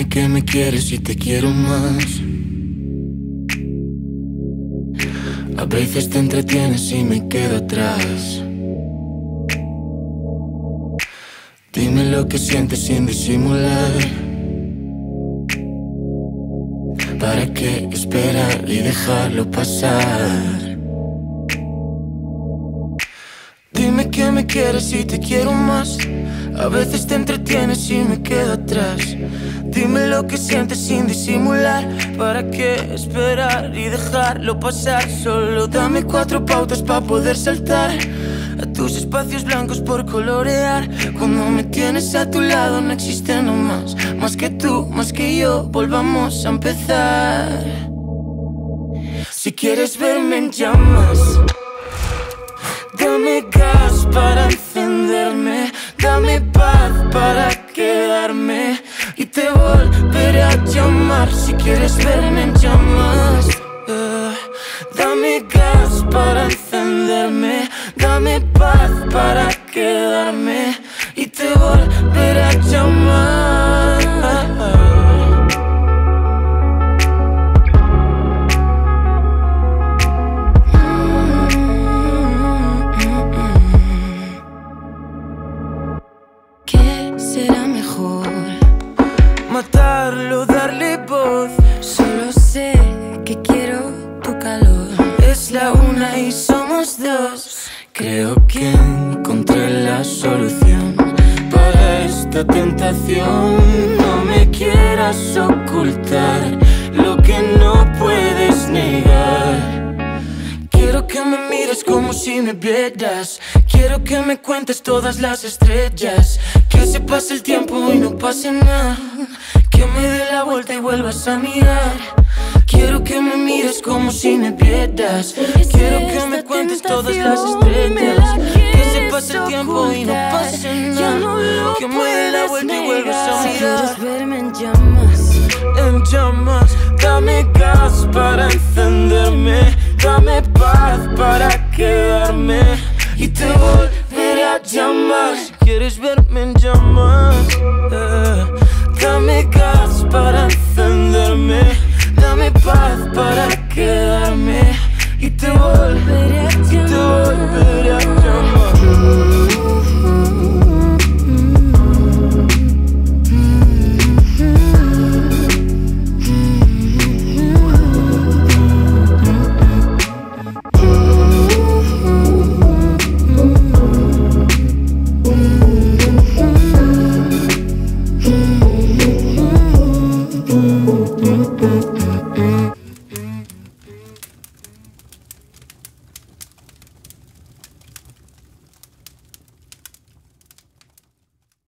Dime que me quieres y te quiero más. A veces te entretienes y me quedo atrás. Dime lo que sientes sin disimular. ¿Para qué esperar y dejarlo pasar? Dime que me quieres y te quiero más. A veces te entretienes y me quedo atrás. Dime lo que sientes sin disimular. ¿Para qué esperar y dejarlo pasar? Solo dame 4 pautas para poder saltar a tus espacios blancos por colorear. Cuando me tienes a tu lado no existe no más. Más que tú, más que yo, volvamos a empezar. Si quieres verme en llamas, dame gas para encenderme. Dame paz para quedarme y te volveré a llamar. Si quieres verme en llamas, dame gas para encenderme. Dame paz para quedarme y te volveré a llamar. ¿Qué será mejor? Matarlo, darle voz. Solo sé que quiero tu calor. Es la 1 y somos 2. Creo que encontré la solución para esta tentación. No me quieras ocultar lo que no puedes negar. Quiero que me mires como si me vieras. Quiero que me cuentes todas las estrellas. Que se pase el tiempo y no pase nada. Que me dé la vuelta y vuelvas a mirar. Quiero que me mires como si me vieras. Quiero que me cuentes todas las estrellas. Que se pase el tiempo y no pase nada. Que me dé la vuelta y vuelvas a Si mirar. quieres verme en llamas, En llamas, dame gas para encenderme. Dame paz para quedarme y te volveré a llamar. Si quieres verme en